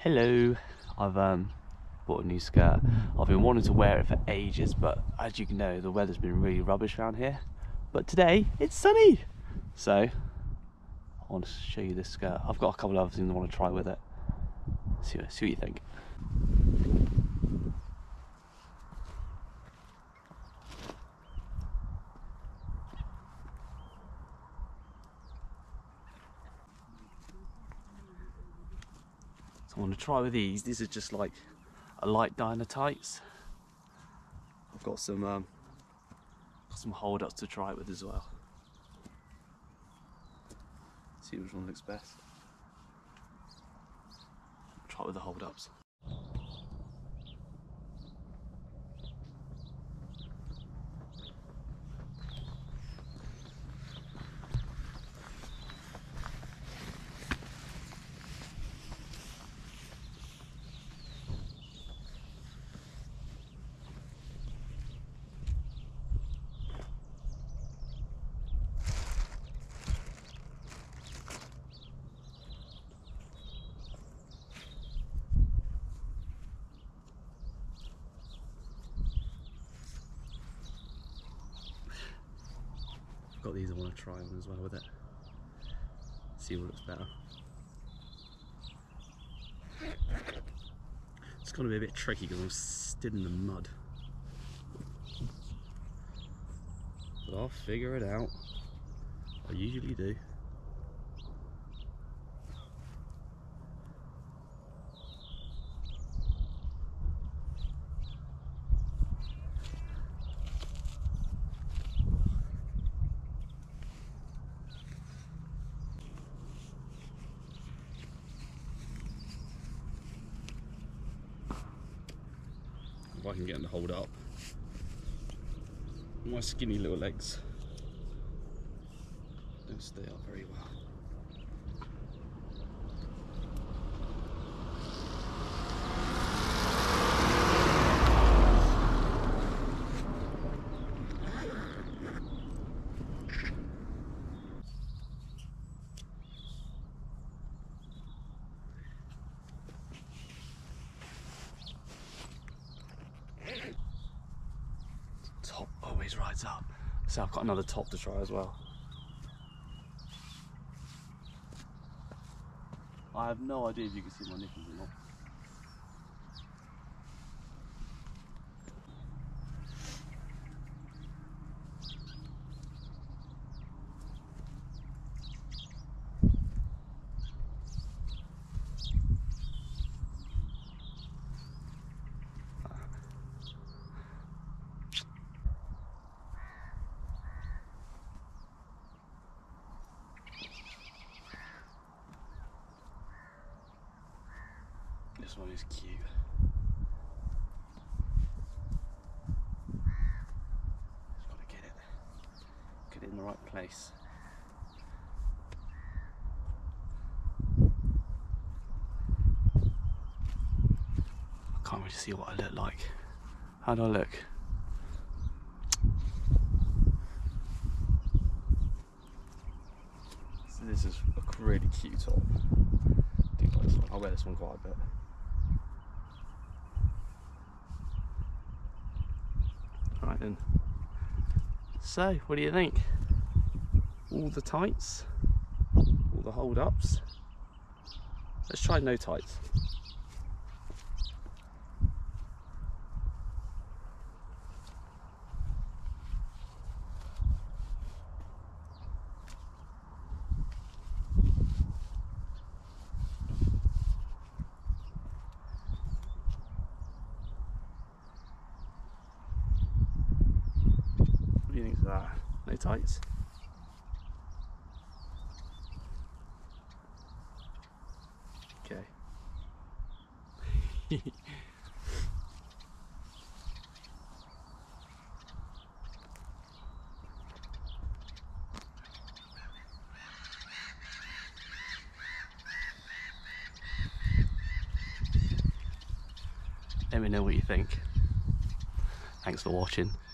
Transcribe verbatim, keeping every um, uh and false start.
Hello, I've um, bought a new skirt. I've been wanting to wear it for ages, but as you can know, the weather's been really rubbish around here. But today, it's sunny! So, I want to show you this skirt. I've got a couple of other things I want to try with it. See what, see what you think. I want to try with these. These are just like a light diner tights. I've got some um, got some hold ups to try it with as well. See which one looks best. Try it with the hold ups. Got these I want to try on as well with it. See what looks better. It's going to be a bit tricky because I'm stood in the mud. But I'll figure it out. I usually do. If I can get them to hold up. My skinny little legs don't stay up very well. Top always rides up. So I've got another top to try as well. I have no idea if you can see my nipples or not. This one is cute. Just gotta get it, get it in the right place. I can't really see what I look like. How do I look? So this is a really cute top. I do like this one. I'll wear this one quite a bit. Right then. So, what do you think? All the tights, all the hold ups. Let's try no tights. What do you think of that? No tights? Okay. Let me know what you think. Thanks for watching.